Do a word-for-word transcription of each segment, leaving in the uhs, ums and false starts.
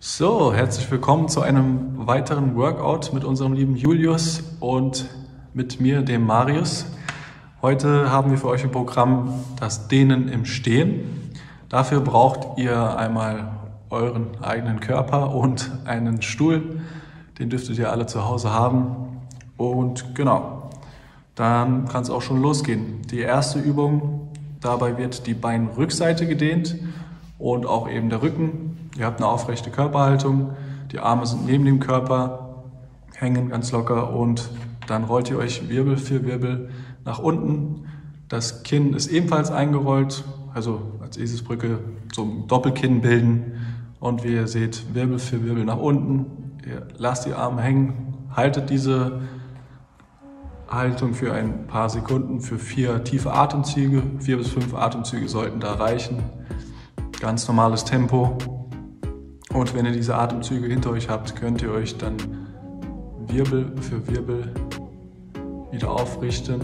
So, herzlich willkommen zu einem weiteren Workout mit unserem lieben Julius und mit mir, dem Marius. Heute haben wir für euch im Programm das Dehnen im Stehen. Dafür braucht ihr einmal euren eigenen Körper und einen Stuhl. Den dürftet ihr alle zu Hause haben. Und genau, dann kann es auch schon losgehen. Die erste Übung, dabei wird die Beinrückseite gedehnt und auch eben der Rücken. Ihr habt eine aufrechte Körperhaltung, die Arme sind neben dem Körper, hängen ganz locker und dann rollt ihr euch Wirbel für Wirbel nach unten. Das Kinn ist ebenfalls eingerollt, also als Eselsbrücke so ein Doppelkinn bilden und wie ihr seht, Wirbel für Wirbel nach unten. Ihr lasst die Arme hängen, haltet diese Haltung für ein paar Sekunden, für vier tiefe Atemzüge, vier bis fünf Atemzüge sollten da reichen. Ganz normales Tempo. Und wenn ihr diese Atemzüge hinter euch habt, könnt ihr euch dann Wirbel für Wirbel wieder aufrichten.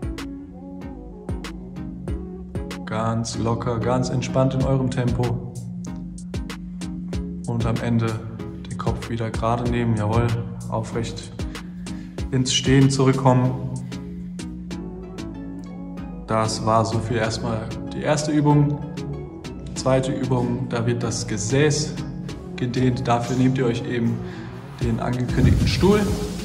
Ganz locker, ganz entspannt in eurem Tempo. Und am Ende den Kopf wieder gerade nehmen, jawohl, aufrecht ins Stehen zurückkommen. Das war so viel erstmal die erste Übung. Zweite Übung, da wird das Gesäß gedehnt. Dafür nehmt ihr euch eben den angekündigten Stuhl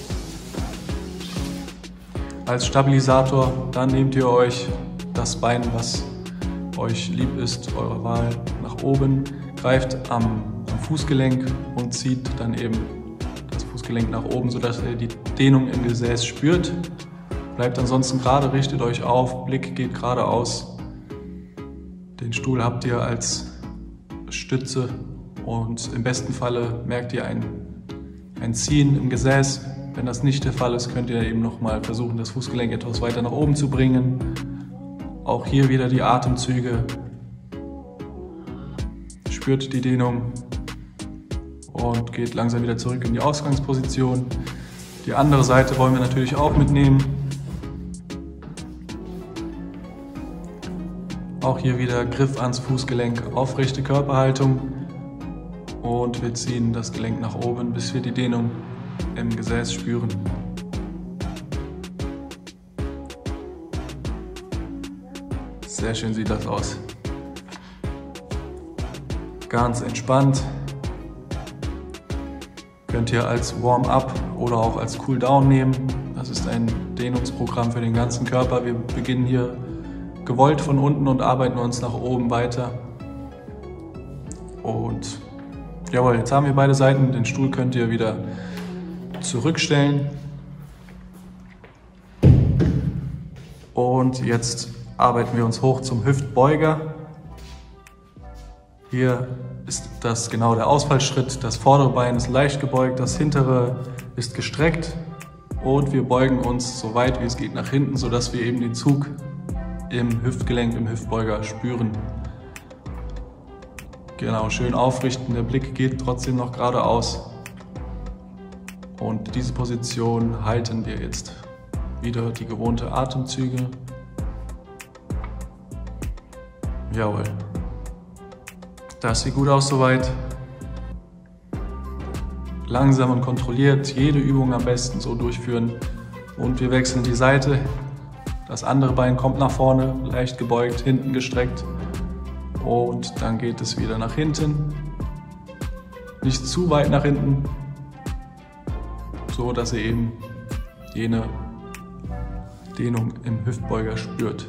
als Stabilisator. Dann nehmt ihr euch das Bein, was euch lieb ist, eure Wahl, nach oben, greift am, am Fußgelenk und zieht dann eben das Fußgelenk nach oben, sodass ihr die Dehnung im Gesäß spürt. Bleibt ansonsten gerade, richtet euch auf, Blick geht geradeaus. Den Stuhl habt ihr als Stütze und im besten Falle merkt ihr ein, ein Ziehen im Gesäß. Wenn das nicht der Fall ist, könnt ihr eben nochmal versuchen, das Fußgelenk etwas weiter nach oben zu bringen. Auch hier wieder die Atemzüge. Spürt die Dehnung und geht langsam wieder zurück in die Ausgangsposition. Die andere Seite wollen wir natürlich auch mitnehmen. Auch hier wieder Griff ans Fußgelenk, aufrechte Körperhaltung und wir ziehen das Gelenk nach oben, bis wir die Dehnung im Gesäß spüren. Sehr schön sieht das aus. Ganz entspannt. Könnt ihr als Warm-up oder auch als Cool-down nehmen. Das ist ein Dehnungsprogramm für den ganzen Körper. Wir beginnen hier gewollt von unten und arbeiten uns nach oben weiter. Und jawohl, jetzt haben wir beide Seiten. Den Stuhl könnt ihr wieder zurückstellen. Und jetzt arbeiten wir uns hoch zum Hüftbeuger. Hier ist das genau der Ausfallschritt. Das vordere Bein ist leicht gebeugt, das hintere ist gestreckt. Und wir beugen uns so weit wie es geht nach hinten, sodass wir eben den Zug im Hüftgelenk, im Hüftbeuger spüren. Genau, schön aufrichten, der Blick geht trotzdem noch geradeaus. Und diese Position halten wir jetzt. Wieder die gewohnte Atemzüge. Jawohl. Das sieht gut aus soweit. Langsam und kontrolliert jede Übung am besten so durchführen. Und wir wechseln die Seite. Das andere Bein kommt nach vorne, leicht gebeugt, hinten gestreckt. Und dann geht es wieder nach hinten. Nicht zu weit nach hinten, so dass ihr eben jene Dehnung im Hüftbeuger spürt.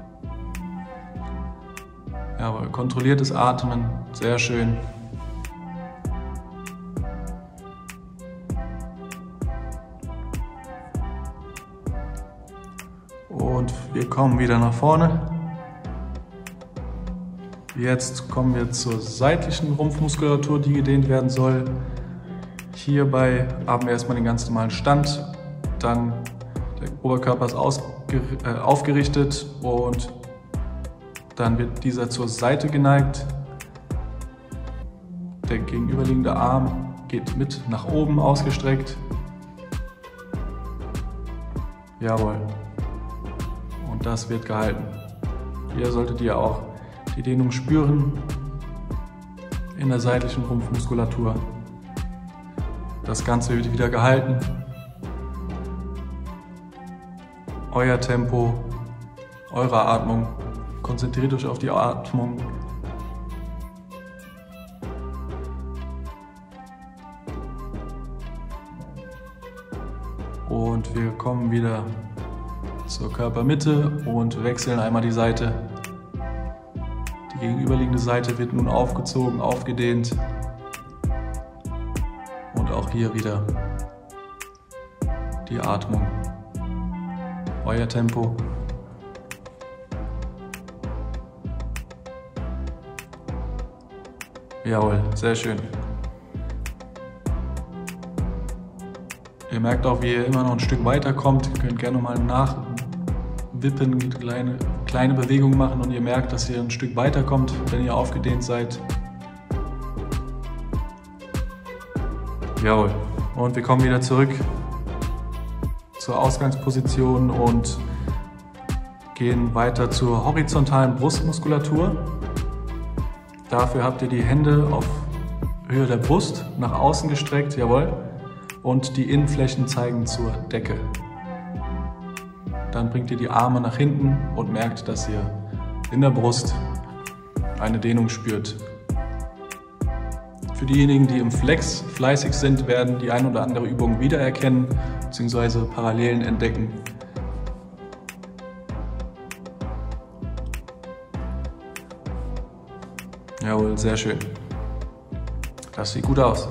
Jawohl, kontrolliertes Atmen, sehr schön. Und wir kommen wieder nach vorne. Jetzt kommen wir zur seitlichen Rumpfmuskulatur, die gedehnt werden soll. Hierbei haben wir erstmal den ganz normalen Stand, dann der Oberkörper ist ausger äh, aufgerichtet und dann wird dieser zur Seite geneigt. Der gegenüberliegende Arm geht mit nach oben ausgestreckt. Jawohl. Und das wird gehalten. Hier solltet ihr auch die Dehnung spüren. in der seitlichen Rumpfmuskulatur. Das Ganze wird wieder gehalten. Euer Tempo, eure Atmung. Konzentriert euch auf die Atmung. Und wir kommen wieder zur Körpermitte und wechseln einmal die Seite. Die gegenüberliegende Seite wird nun aufgezogen, aufgedehnt. Und auch hier wieder die Atmung. Euer Tempo. Jawohl, sehr schön. Ihr merkt auch, wie ihr immer noch ein Stück weiter kommt. Ihr könnt gerne mal nachwippen, kleine, kleine Bewegungen machen und ihr merkt, dass ihr ein Stück weiter kommt, wenn ihr aufgedehnt seid. Jawohl. Und wir kommen wieder zurück zur Ausgangsposition und gehen weiter zur horizontalen Brustmuskulatur. Dafür habt ihr die Hände auf Höhe der Brust nach außen gestreckt, jawohl. Und die Innenflächen zeigen zur Decke. Dann bringt ihr die Arme nach hinten und merkt, dass ihr in der Brust eine Dehnung spürt. Für diejenigen, die im Flex fleißig sind, werden die ein oder andere Übung wiedererkennen bzw. Parallelen entdecken. Jawohl, sehr schön. Das sieht gut aus.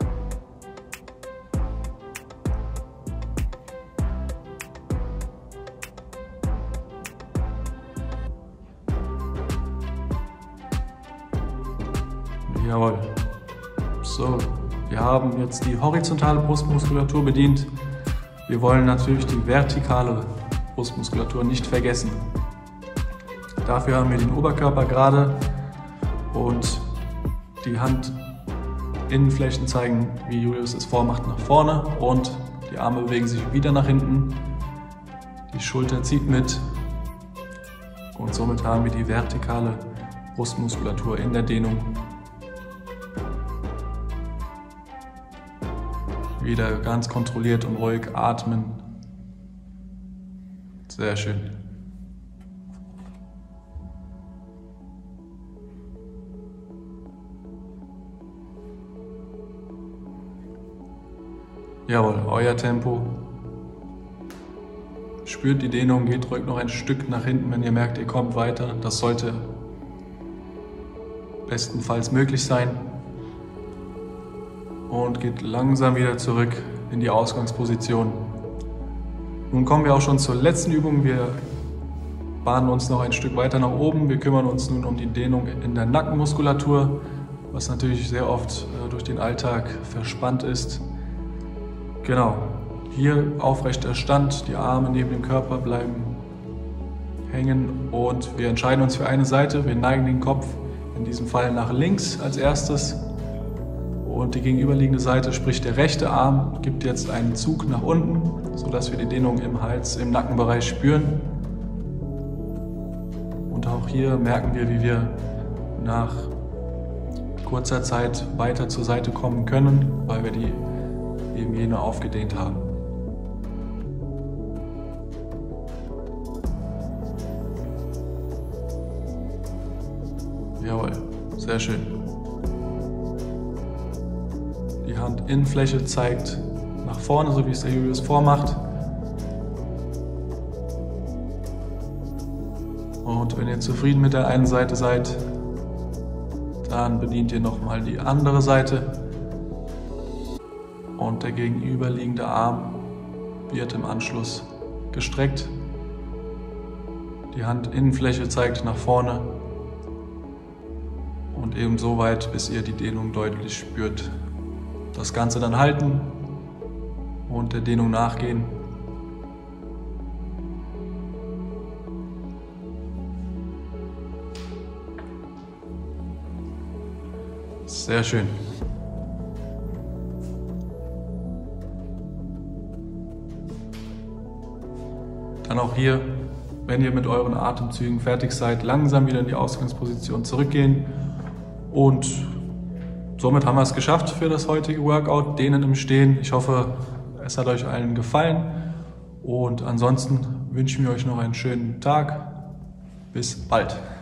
Jawohl. So, wir haben jetzt die horizontale Brustmuskulatur bedient. Wir wollen natürlich die vertikale Brustmuskulatur nicht vergessen. Dafür haben wir den Oberkörper gerade und die Handinnenflächen zeigen, wie Julius es vormacht, nach vorne und die Arme bewegen sich wieder nach hinten. Die Schulter zieht mit und somit haben wir die vertikale Brustmuskulatur in der Dehnung. Wieder ganz kontrolliert und ruhig atmen. Sehr schön. Jawohl, euer Tempo. Spürt die Dehnung, geht ruhig noch ein Stück nach hinten, wenn ihr merkt, ihr kommt weiter. Das sollte bestenfalls möglich sein. Und geht langsam wieder zurück in die Ausgangsposition. Nun kommen wir auch schon zur letzten Übung. Wir bahnen uns noch ein Stück weiter nach oben. Wir kümmern uns nun um die Dehnung in der Nackenmuskulatur, was natürlich sehr oft durch den Alltag verspannt ist. Genau, hier aufrechter Stand, die Arme neben dem Körper bleiben hängen und wir entscheiden uns für eine Seite. Wir neigen den Kopf in diesem Fall nach links als erstes. Und die gegenüberliegende Seite, sprich der rechte Arm, gibt jetzt einen Zug nach unten, sodass wir die Dehnung im Hals, im Nackenbereich spüren. Und auch hier merken wir, wie wir nach kurzer Zeit weiter zur Seite kommen können, weil wir die eben jene aufgedehnt haben. Jawohl, sehr schön. Die Handinnenfläche zeigt nach vorne, so wie es der Julius vormacht. Und wenn ihr zufrieden mit der einen Seite seid, dann bedient ihr nochmal die andere Seite. Und der gegenüberliegende Arm wird im Anschluss gestreckt. Die Handinnenfläche zeigt nach vorne. Und eben so weit, bis ihr die Dehnung deutlich spürt. Das Ganze dann halten und der Dehnung nachgehen. Sehr schön. Dann auch hier, wenn ihr mit euren Atemzügen fertig seid, langsam wieder in die Ausgangsposition zurückgehen und somit haben wir es geschafft für das heutige Workout, Dehnen im Stehen. Ich hoffe, es hat euch allen gefallen und ansonsten wünschen wir euch noch einen schönen Tag. Bis bald.